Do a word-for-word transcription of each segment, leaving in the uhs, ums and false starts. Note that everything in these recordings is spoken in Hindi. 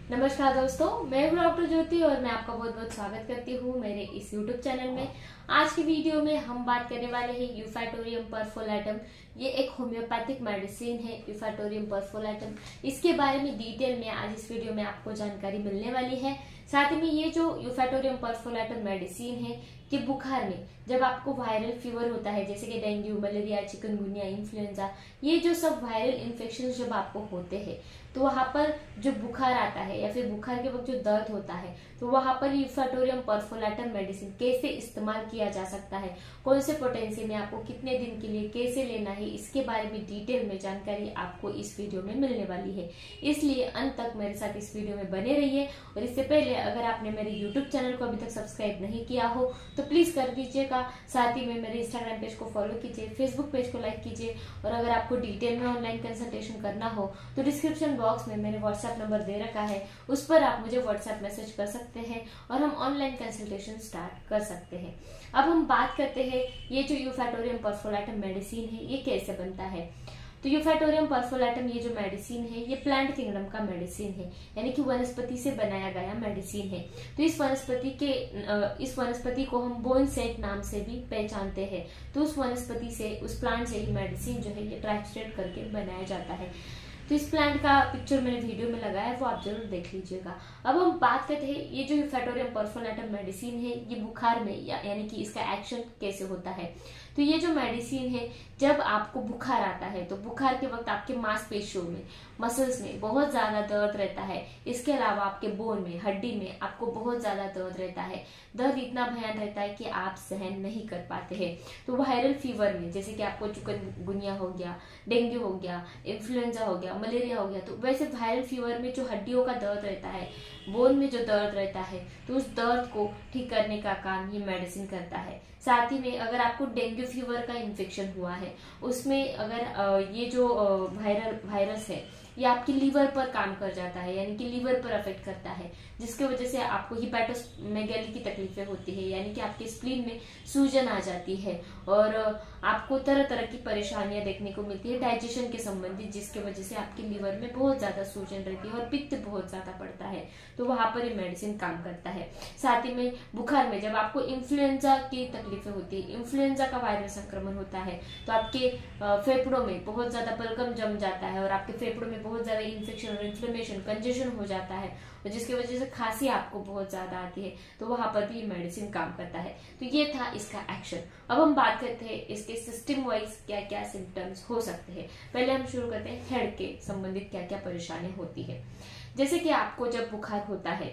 नमस्कार दोस्तों, मैं हूँ डॉक्टर ज्योति और मैं आपका बहुत बहुत स्वागत करती हूँ मेरे इस यूट्यूब चैनल में। आज की वीडियो में हम बात करने वाले हैं यूफेटोरियम परफोलेटम। ये एक होम्योपैथिक मेडिसिन है यूफेटोरियम परफोलेटम। इसके बारे में डिटेल में आज इस वीडियो में आपको जानकारी मिलने वाली है। साथ ही में ये जो यूफेटोरियम परफोलेटम मेडिसिन है कि बुखार में जब आपको वायरल फीवर होता है, जैसे कि डेंगू, मलेरिया, चिकनगुनिया, इन्फ्लुएंजा, ये जो सब वायरल इन्फेक्शन जब आपको होते हैं तो वहां पर जो बुखार आता है या फिर बुखार के वक्त जो दर्द होता है तो वहां पर यूफेटोरियम परफोलेटम मेडिसिन कैसे इस्तेमाल किया जा सकता है, कौन से पोटेंसी में आपको कितने दिन के लिए कैसे लेना है, इसके बारे में डिटेल में जानकारी आपको इस वीडियो में मिलने वाली है। इसलिए अंत तक मेरे साथ इस वीडियो में बने रहिए। और इससे पहले अगर आपने मेरे यूट्यूब चैनल को अभी तक सब्सक्राइब नहीं किया हो तो प्लीज कर दीजिएगा। साथ ही में मेरे इंस्टाग्राम पेज को फॉलो कीजिए, फेसबुक पेज को लाइक कीजिए। और अगर आपको डिटेल में ऑनलाइन कंसल्टेशन करना हो तो डिस्क्रिप्शन बॉक्स में मैंने व्हाट्सएप नंबर दे रखा है, उस पर आप मुझे व्हाट्सएप मैसेज कर सकते हैं और हम ऑनलाइन कंसल्टेशन स्टार्ट कर सकते हैं। अब हम बात करते हैं ये जो यूफेटोरियम परफोलेटम मेडिसिन है ये कैसे बनता है। तो यूफेटोरियम परफोलेटम ये जो मेडिसिन है ये प्लांट किंगडम का मेडिसिन है, यानी कि वनस्पति से बनाया गया मेडिसिन है। तो इस वनस्पति के इस वनस्पति को हम बोन सेट नाम से भी पहचानते हैं। तो उस वनस्पति से, उस प्लांट से ये मेडिसिन जो है ये ट्रांसलेट करके बनाया जाता है। तो इस प्लांट का पिक्चर मैंने वीडियो में लगाया है, वो आप जरूर देख लीजिएगा। अब हम बात करते हैं ये जो यूफेटोरियम परफोलेटम मेडिसिन है ये बुखार में या, यानी कि इसका एक्शन कैसे होता है। तो ये जो मेडिसिन है जब आपको बुखार आता है तो बुखार के वक्त आपके मांसपेशियों में, मसल्स में बहुत ज्यादा दर्द रहता है। इसके अलावा आपके बोन में, हड्डी में आपको बहुत ज्यादा दर्द रहता है। दर्द इतना भयानक रहता है कि आप सहन नहीं कर पाते हैं। तो वायरल फीवर में जैसे कि आपको चिकनगुनिया हो गया, डेंगू हो गया, इन्फ्लुएंजा हो गया, मलेरिया हो गया, तो वैसे वायरल फीवर में जो हड्डियों का दर्द रहता है, बोन में जो दर्द रहता है, तो उस दर्द को ठीक करने का काम ये मेडिसिन करता है। साथ ही में अगर आपको डेंगू फीवर का इन्फेक्शन हुआ है, उसमें अगर ये जो वायरल वायरस है ये आपके लीवर पर काम कर जाता है, यानी कि लीवर पर अफेक्ट करता है, जिसके वजह से आपको हिपैटोमेगैली की तकलीफें होती है, यानी कि आपके स्प्लीन में सूजन आ जाती है और आपको तरह तरह की परेशानियां देखने को मिलती है डाइजेशन के संबंधित, जिसके वजह से आपके लीवर में बहुत ज्यादा सूजन रहती है और पित्त बहुत ज्यादा बढ़ता है। तो वहां पर ये मेडिसिन काम करता है। साथ ही में बुखार में जब आपको इन्फ्लुएंजा की तकलीफें होती है, इन्फ्लुएंजा का वायरल संक्रमण होता है, तो आपके फेफड़ों में बहुत ज्यादा बलगम जम जाता है और आपके फेफड़ों में बहुत ज्यादा इन्फेक्शन और इन्फ्लेमेशन, कंजेशन हो जाता है और जिसकी वजह से खांसी आपको बहुत ज्यादा आती है। तो वहां पर भी ये मेडिसिन काम करता है। तो ये था इसका एक्शन। अब हम बात करते हैं इसके सिस्टम वाइज क्या क्या सिम्टम्स हो सकते हैं। पहले हम शुरू करते हैं हेड के संबंधित क्या क्या परेशानी होती है। जैसे कि आपको जब बुखार होता है,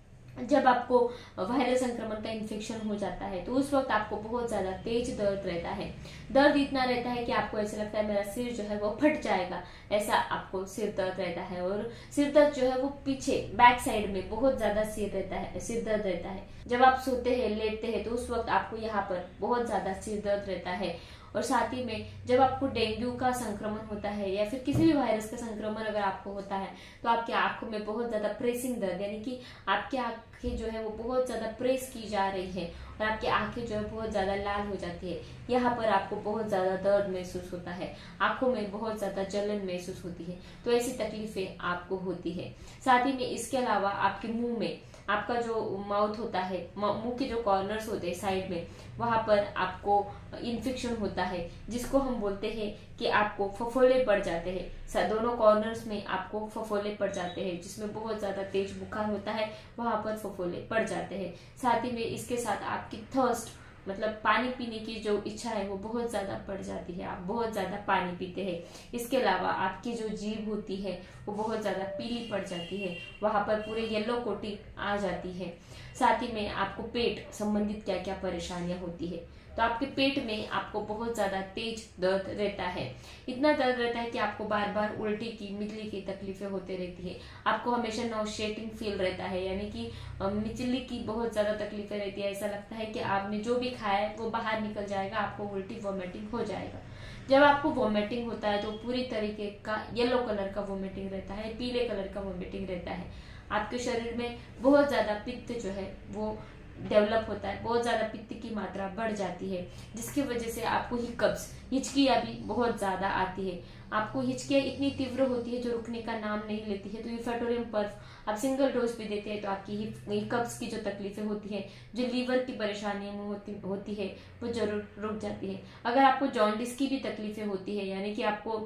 जब आपको वायरल संक्रमण का इन्फेक्शन हो जाता है तो उस वक्त आपको बहुत ज्यादा तेज दर्द रहता है। दर्द इतना रहता है कि आपको ऐसा लगता है मेरा सिर जो है वो फट जाएगा, ऐसा आपको सिर दर्द रहता है। और सिर दर्द जो है वो पीछे बैक साइड में बहुत ज्यादा सिर रहता है, सिर दर्द रहता है। जब आप सोते हैं, लेटते हैं तो उस वक्त आपको यहाँ पर बहुत ज्यादा सिर दर्द रहता है। और साथ ही में जब आपको डेंगू का संक्रमण होता है या फिर किसी भी वायरस का संक्रमण अगर आपको होता है तो आपकी आंखों में बहुत ज्यादा प्रेसिंग दर्द, यानी कि आपकी आंखें जो है वो बहुत ज्यादा प्रेस की जा रही है और आपकी आंखें जो है बहुत ज्यादा लाल हो जाती है। यहाँ पर आपको बहुत ज्यादा दर्द महसूस होता है, आंखों में बहुत ज्यादा जलन महसूस होती है। तो ऐसी तकलीफें आपको होती है। साथ ही में इसके अलावा आपके मुंह में, आपका जो माउथ होता है, मुंह के जो कॉर्नर्स होते हैं साइड में, वहां पर आपको इन्फेक्शन होता है, जिसको हम बोलते हैं कि आपको फफोले पड़ जाते हैं। दोनों कॉर्नर्स में आपको फफोले पड़ जाते हैं, जिसमें बहुत ज्यादा तेज बुखार होता है, वहां पर फफोले पड़ जाते हैं। साथ ही में इसके साथ आपकी थर्स्ट, मतलब पानी पीने की जो इच्छा है वो बहुत ज्यादा बढ़ जाती है, आप बहुत ज्यादा पानी पीते हैं। इसके अलावा आपकी जो जीभ होती है वो बहुत ज्यादा पीली पड़ जाती है, वहां पर पूरे येलो कोटिंग आ जाती है। साथ ही में आपको पेट संबंधित क्या क्या परेशानियां होती है। तो आपके पेट में आपको बहुत ज्यादा तेज दर्द रहता है, इतना दर्द रहता है कि आपको बार बार उल्टी की, मिचली की तकलीफें होते रहती है। आपको हमेशा नॉसिएटिंग फील रहता है, यानी कि मिचली की बहुत ज्यादा तकलीफें रहती है। ऐसा लगता है कि आपने जो भी खाया है वो बाहर निकल जाएगा, आपको उल्टी वॉमिटिंग हो जाएगा। जब आपको वॉमिटिंग होता है तो पूरी तरीके का येलो कलर का वॉमिटिंग रहता है, पीले कलर का वॉमिटिंग रहता है। आपके शरीर में बहुत ज्यादा पित्त जो है वो डेवलप होता है, बहुत ज्यादा पित्त की मात्रा बढ़ जाती है, जिसकी वजह से आपको हिकअप्स, हिचकियां भी बहुत ज्यादा आती है। आपको हिचकियाँ इतनी तीव्र होती है जो रुकने का नाम नहीं लेती है, तो यूफेटोरियम पर्फ आप सिंगल डोज भी देते हैं तो आपकी कब्ज की जो तकलीफें होती है, जो लीवर की परेशानियां होती होती है, वो जरूर रुक जाती है। अगर आपको जॉन्डिस की भी तकलीफें होती है, यानी कि आपको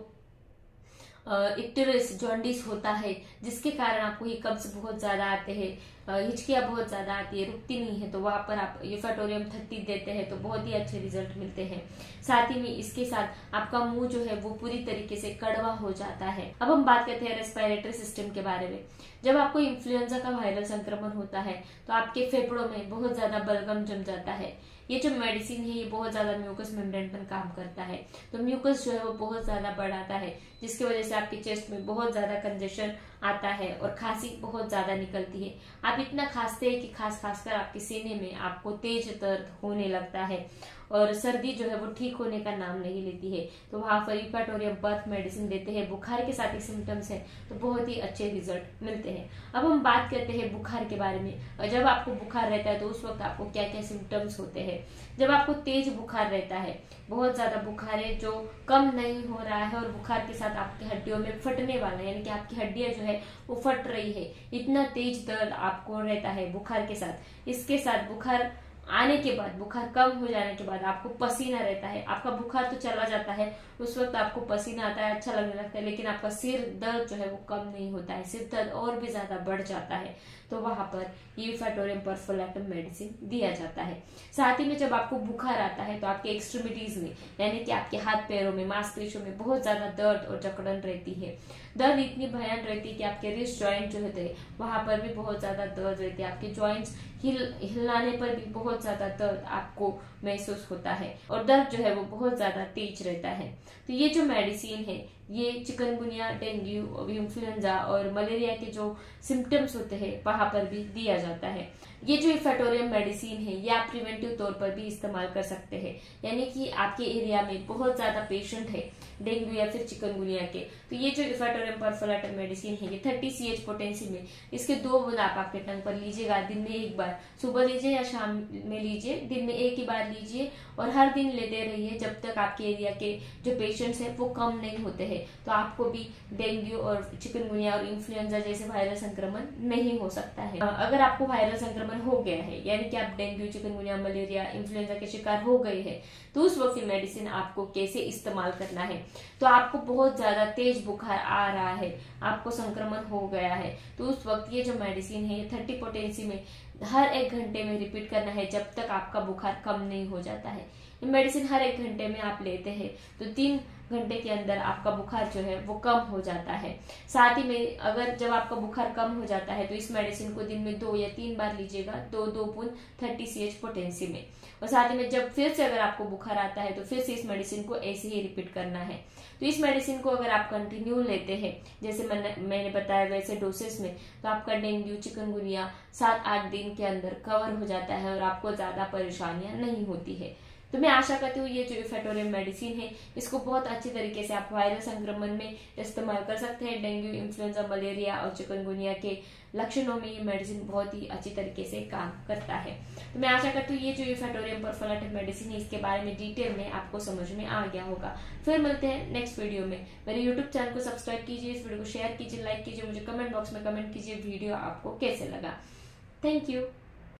इक्टोरिस जॉन्डिस होता है जिसके कारण आपको ये कब्ज बहुत ज्यादा आते हैं, हिचकियाँ बहुत ज्यादा आती है, रुकती नहीं है, तो वहां पर आप यूफेटोरियम थर्टी देते हैं तो बहुत ही अच्छे रिजल्ट मिलते हैं। साथ ही में इसके साथ आपका मुंह जो है वो पूरी तरीके से कड़वा हो जाता है। अब हम बात करते हैं रेस्पिरेटरी सिस्टम के बारे में। जब आपको इन्फ्लुएंजा का वायरल संक्रमण होता है तो आपके फेफड़ों में बहुत ज्यादा बलगम जम जाता है। ये जो मेडिसिन है ये बहुत ज्यादा म्यूकस मेम्ब्रेन पर काम करता है, तो म्यूकस जो है वो बहुत ज्यादा बढ़ाता है, जिसकी वजह से आपके चेस्ट में बहुत ज्यादा कंजेशन आता है और खांसी बहुत ज्यादा निकलती है। आप इतना खांसते हैं कि खास खास कर आपके सीने में आपको तेज दर्द होने लगता है और सर्दी जो है वो ठीक होने का नाम नहीं लेती है। तो वहां पर यूफेटोरियम पर्फ मेडिसिन देते हैं, बुखार के साथ ही सिम्टम्स है तो बहुत ही अच्छे रिजल्ट मिलते हैं। अब हम बात करते हैं बुखार के बारे में। जब आपको बुखार रहता है तो उस वक्त आपको क्या क्या सिम्टम्स होते हैं। जब आपको तेज बुखार रहता है, बहुत ज्यादा बुखार है जो कम नहीं हो रहा है और बुखार के साथ आपकी हड्डियों में फटने वाला है, यानी कि आपकी हड्डियां जो है वो फट रही है, इतना तेज दर्द आपको रहता है बुखार के साथ। इसके साथ बुखार आने के बाद, बुखार कम हो जाने के बाद आपको पसीना रहता है, आपका बुखार तो चला जाता है, उस वक्त आपको पसीना आता है, अच्छा लगने लगता है, लेकिन आपका सिर दर्द जो है वो कम नहीं होता है, सिर दर्द और भी ज्यादा बढ़ जाता है, तो वहां पर यूफेटोरियम पर्फोलैटम मेडिसिन दिया जाता है। साथ ही में जब आपको बुखार आता है तो आपके एक्सट्रीमिटीज में, यानी कि आपके हाथ पैरों में, मांसपेशियों में बहुत ज्यादा दर्द और जकड़न रहती है। दर्द इतनी भयानक रहती है कि आपके रिस्ट जॉइंट जो होते हैं वहां पर भी बहुत ज्यादा दर्द रहती है, आपके जॉइंट्स हिल हिलाने पर भी बहुत ज्यादा दर्द आपको महसूस होता है और दर्द जो है वो बहुत ज्यादा तेज रहता है। तो ये जो मेडिसिन है ये चिकनगुनिया, डेंगू, इन्फ्लुएंजा और मलेरिया के जो सिम्टम्स होते हैं वहां पर भी दिया जाता है। ये जो यूफेटोरियम मेडिसिन है ये आप प्रिवेंटिव तौर पर भी इस्तेमाल कर सकते हैं, यानी कि आपके एरिया में बहुत ज्यादा पेशेंट है डेंगू या फिर चिकनगुनिया के, तो ये जो यूफेटोरियम पर्फोलैटम मेडिसिन है ये थर्टी सी एच पोटेंसी में, इसके दो बूंद आप आपके टंग पर लीजिएगा, दिन में एक बार, सुबह लीजिए या शाम में लीजिए, दिन में एक ही बार लीजिए और हर दिन लेते रहिए जब तक आपके एरिया के जो पेशेंट्स है वो कम नहीं होते हैं, तो आपको भी डेंगू और चिकनगुनिया और इन्फ्लुएंजा जैसे वायरल संक्रमण नहीं हो सकता है। अगर आपको वायरल संक्रमण हो गया है, यानी कि आप डेंगू, चिकनगुनिया, मलेरिया, इन्फ्लुएंजा के शिकार हो गए हैं, तो उस वक्त मेडिसिन आपको कैसे इस्तेमाल करना है। तो आपको बहुत ज्यादा तेज बुखार आ रहा है, आपको संक्रमण हो गया है, तो उस वक्त ये जो मेडिसिन है ये थर्टी पोटेंसी में हर एक घंटे में रिपीट करना है जब तक आपका बुखार कम नहीं हो जाता है। ये मेडिसिन हर एक घंटे में आप लेते हैं तो तीन घंटे के अंदर आपका बुखार जो है वो कम हो जाता है। साथ ही में अगर जब आपका बुखार कम हो जाता है तो इस मेडिसिन को दिन में दो या तीन बार लीजिएगा, दो दो बूंद थर्टी सी एच पोटेंसी में। और साथ ही में जब फिर से अगर आपको बुखार आता है तो फिर से इस मेडिसिन को ऐसे ही रिपीट करना है। तो इस मेडिसिन को अगर आप कंटिन्यू लेते हैं जैसे मैंने मैंने बताया वैसे डोसेस में, तो आपका डेंगू, चिकनगुनिया सात आठ दिन के अंदर कवर हो जाता है और आपको ज्यादा परेशानियां नहीं होती है। तो मैं आशा करती हूँ ये जो यूफेटोरियम मेडिसिन है इसको बहुत अच्छी तरीके से आप वायरल संक्रमण में इस्तेमाल कर सकते हैं। डेंगू, इन्फ्लुएंजा, मलेरिया और चिकनगुनिया के लक्षणों में ये मेडिसिन बहुत ही अच्छी तरीके से काम करता है। तो मैं आशा करती हूँ ये जो यूफेटोरियम पर्फोलैटम मेडिसिन है इसके बारे में डिटेल में आपको समझ में आ गया होगा। फिर मिलते हैं नेक्स्ट वीडियो में। मेरे यूट्यूब चैनल को सब्सक्राइब कीजिए, इस वीडियो को शेयर कीजिए, लाइक कीजिए, मुझे कमेंट बॉक्स में कमेंट कीजिए वीडियो आपको कैसे लगा। Thank you.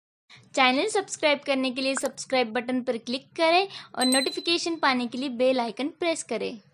चैनल सब्सक्राइब करने के लिए सब्सक्राइब बटन पर क्लिक करें और नोटिफिकेशन पाने के लिए बेल आइकन प्रेस करें।